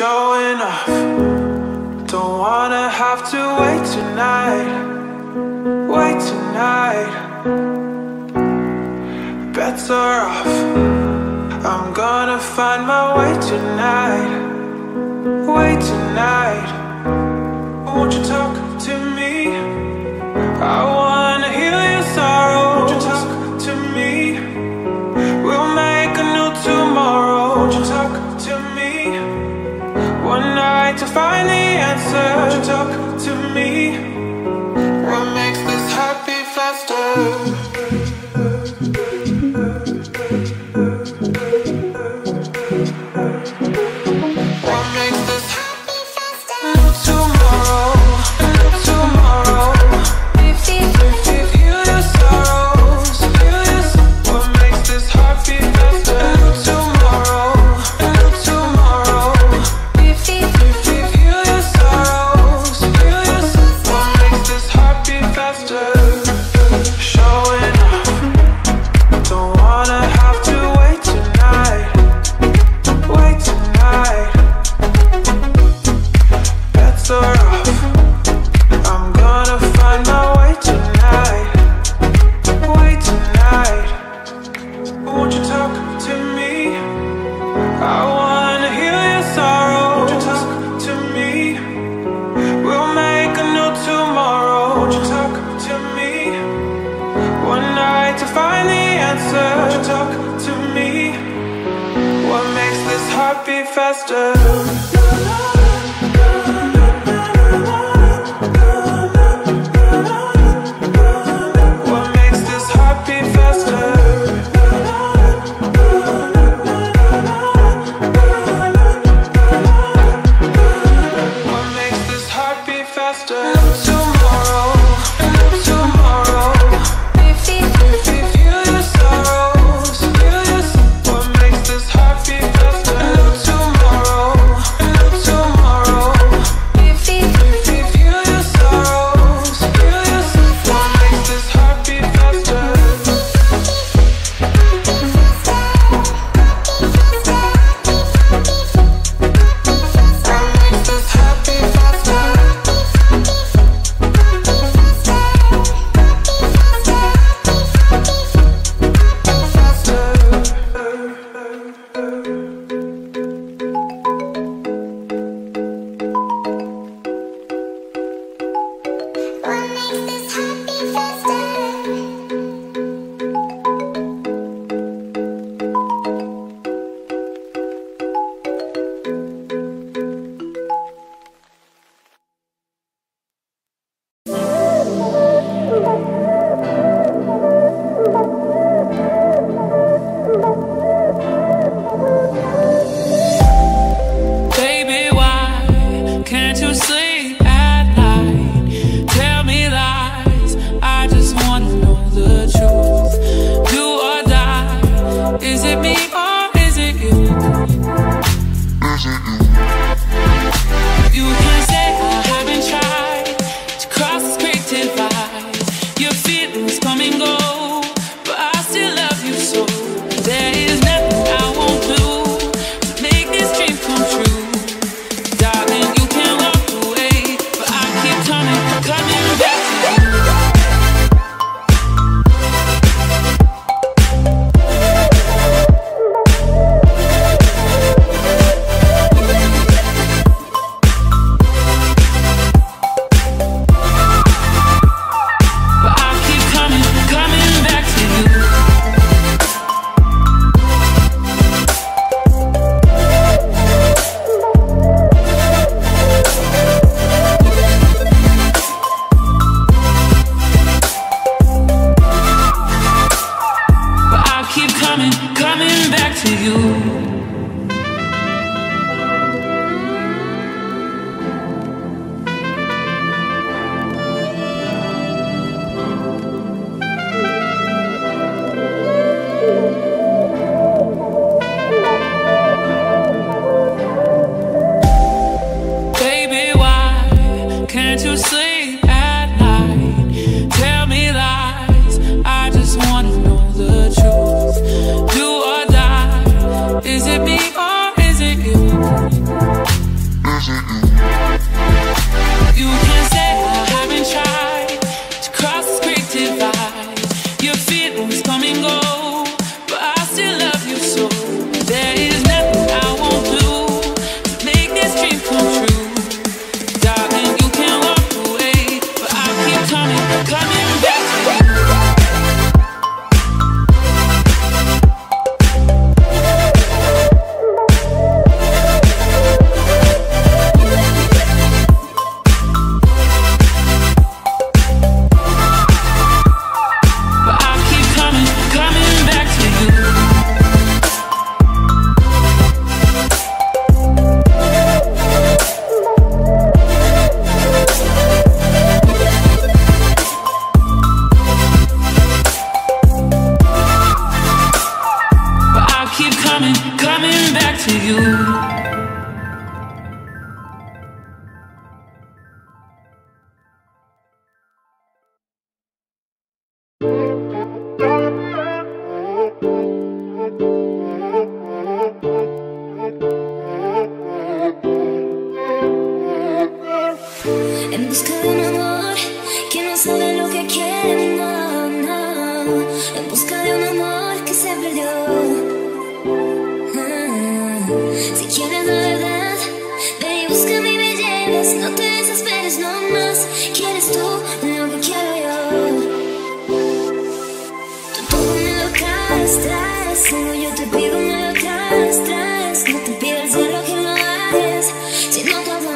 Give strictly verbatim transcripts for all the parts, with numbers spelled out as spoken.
showing off. Don't wanna have to wait tonight, wait tonight. Bets are off. I'm gonna find my way tonight, way tonight. Won't you talk to me? I wanna heal your sorrow. Won't you talk to me? We'll make a new tomorrow. Won't you talk to me? One night to find the answer. Won't you talk to me? What makes this happy faster? What makes this happy faster? New tomorrow, new tomorrow. Heal your sorrows, heal your sorrows. What makes this happy faster? New tomorrow, new tomorrow. Heal your sorrows, heal your sorrows. What makes this happy faster? Showing off. Don't wanna have to wait tonight, wait tonight. Bets are off. I'm gonna find my way tonight, way tonight. Won't you talk to me? I wanna heal your sorrow. Won't you talk to me? We'll make a new tomorrow. Won't you talk to me? One night to find the answer. Won't you talk to me? What makes this happy faster? What makes this happy faster? What makes this happy faster? Tomorrow, tomorrow. Heal your sorrows, heal your sorrows. What makes this happy faster? Tomorrow, tomorrow. Heal your sorrows, heal your sorrows. What makes this happy faster? What makes this happy faster? Baby, why can't you sleep at night? Tell me lies, I just wanna know the truth. Do or die, is it me or is it you? You can say I haven't tried to cross this great divide. Your feelings come and go, but I still love you so. There is nothing I won't do to make this dream come true. Darling, you can walk away, but I keep coming, coming back to you. But I keep coming, coming back to you. But I keep coming, coming back to you. Baby, why can't you sleep at night? Tell me lies, I just wanna know the truth. Do or die, is coming, coming back to you. En busca de un amor que no sabe lo que quiere, no, no. En busca de un amor que se perdió. Ah, si quieres la verdad, ven y búscame y me lleves. No te desesperes, no más. Quieres tú lo que quiero yo. Tú todo me lo traes, traes. Solo yo te pido me lo traes, traes. No te pido el cielo que lo hagas, sino tu amor.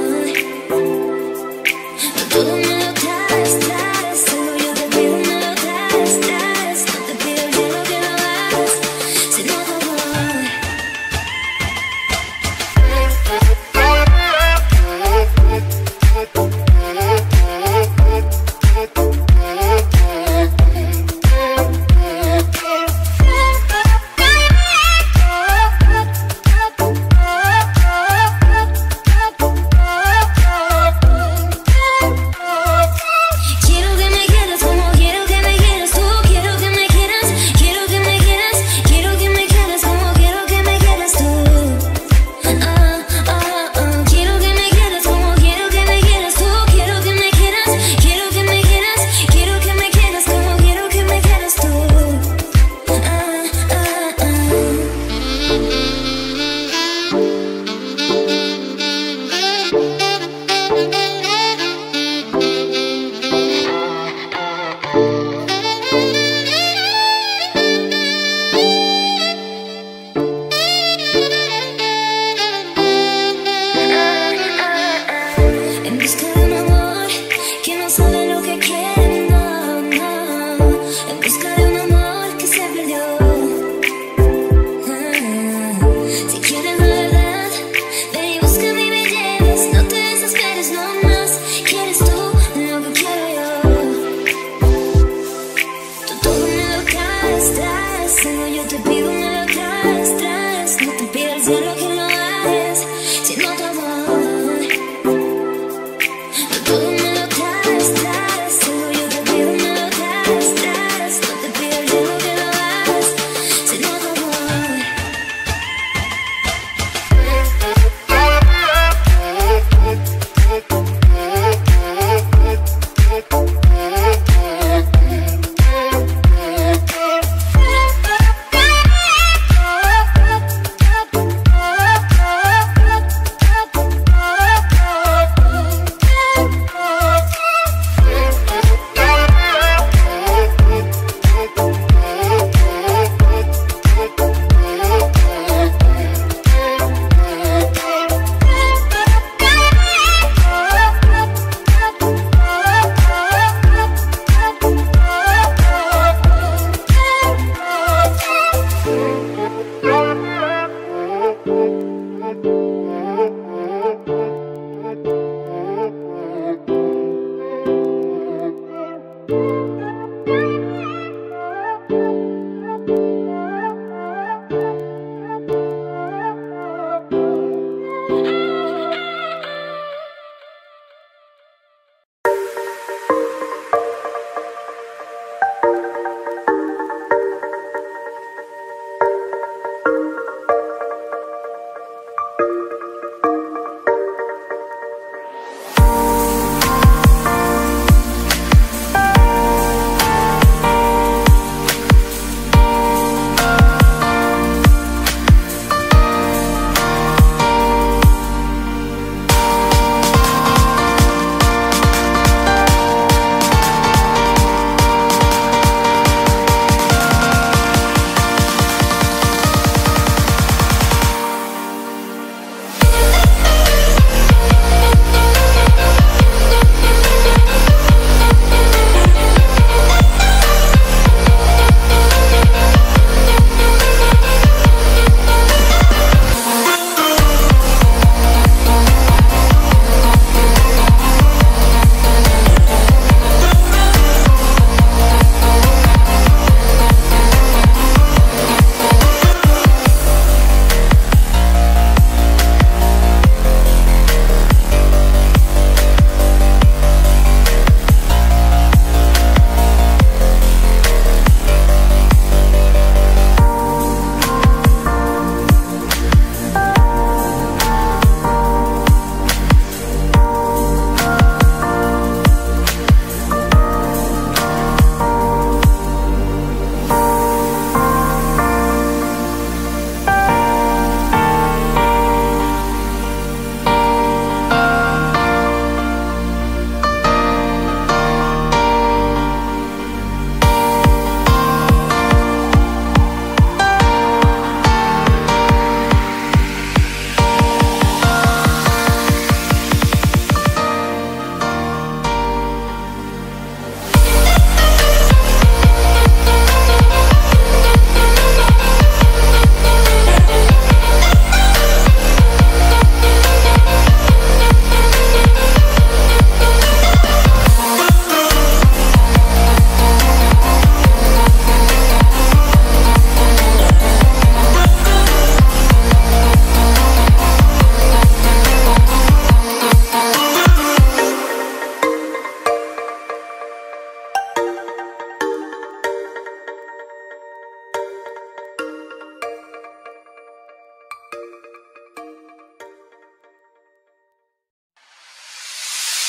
Todo me lo traes, traes. Solo yo te pido me lo traes, traes. No te pido el cielo que lo hagas, sino tu amor.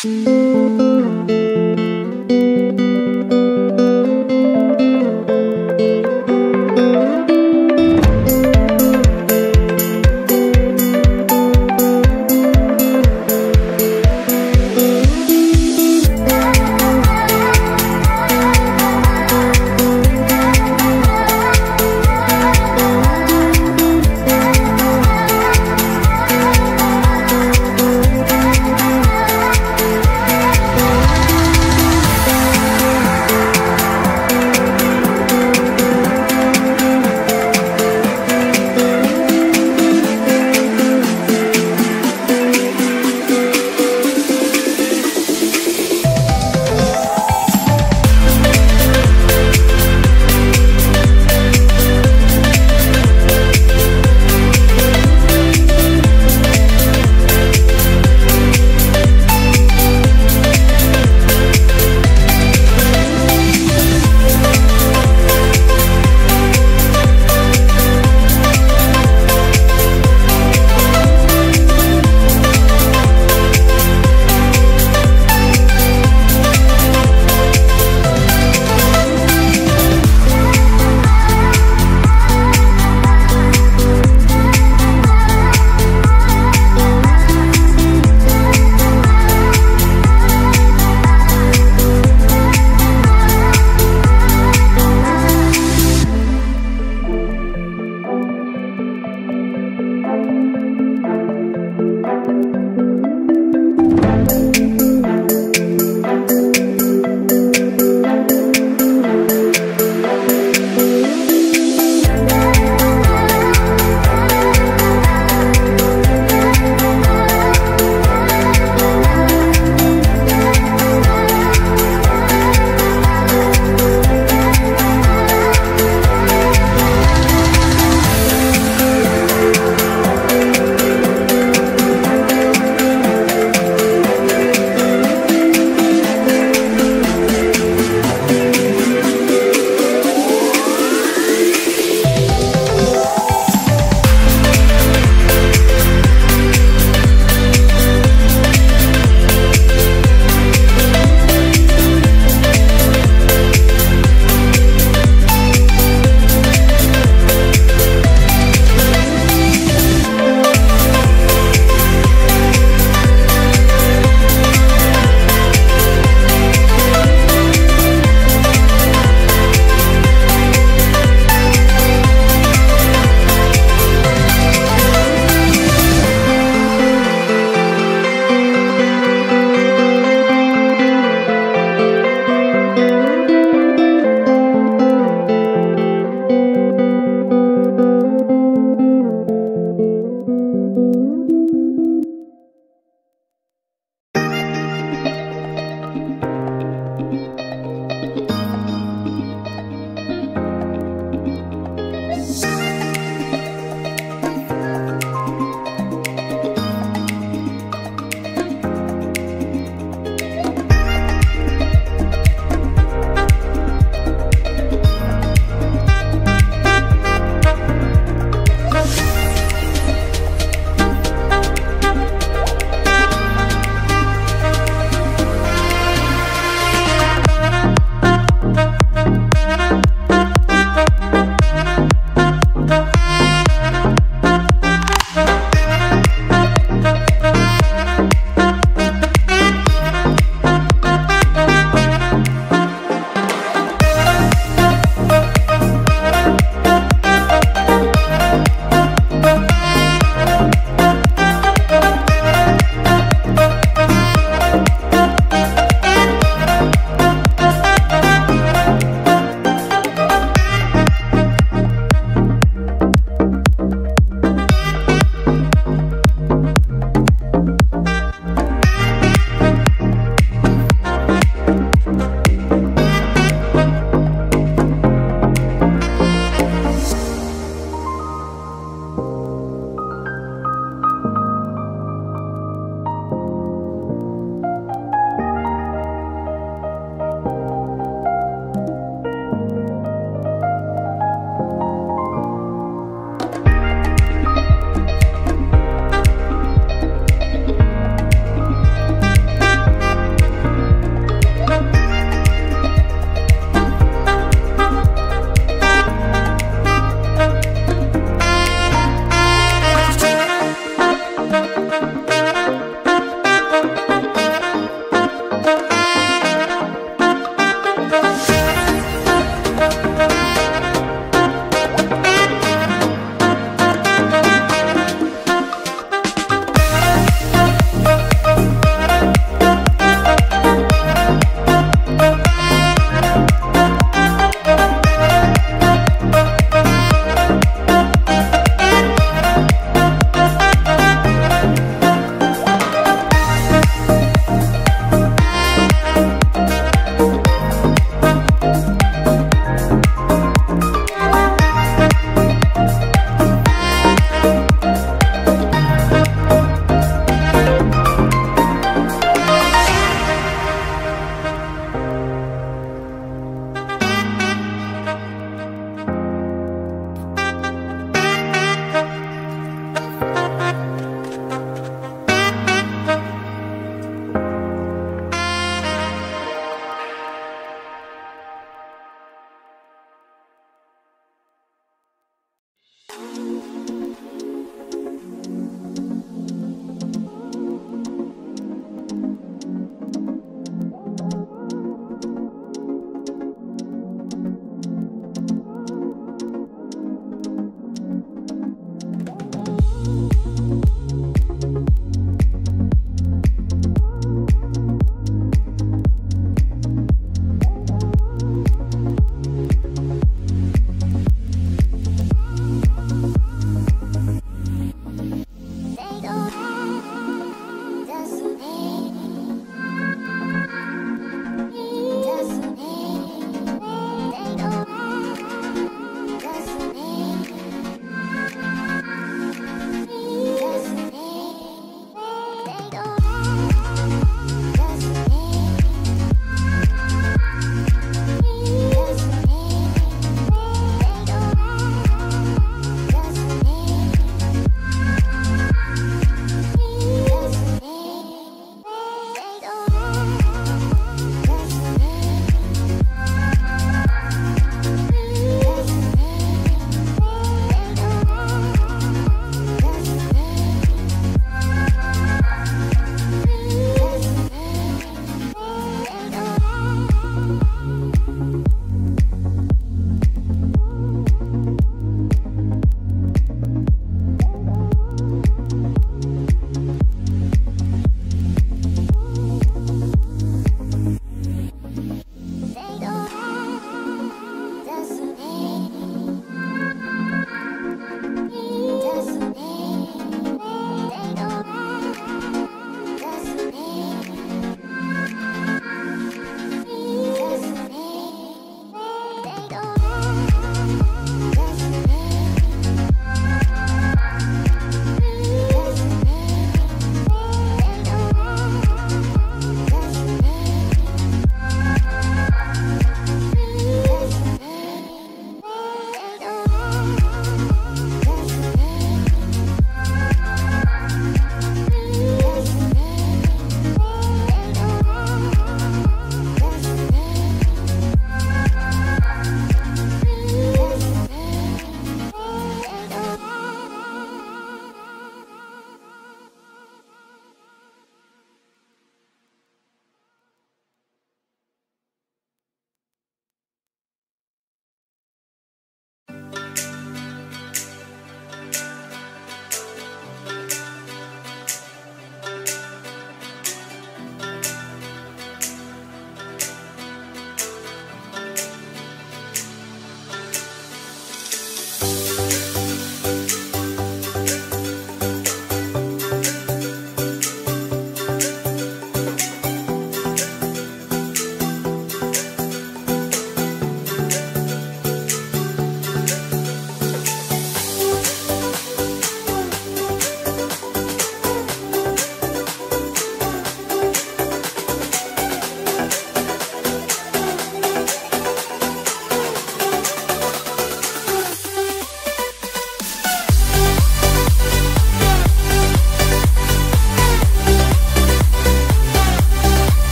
Thank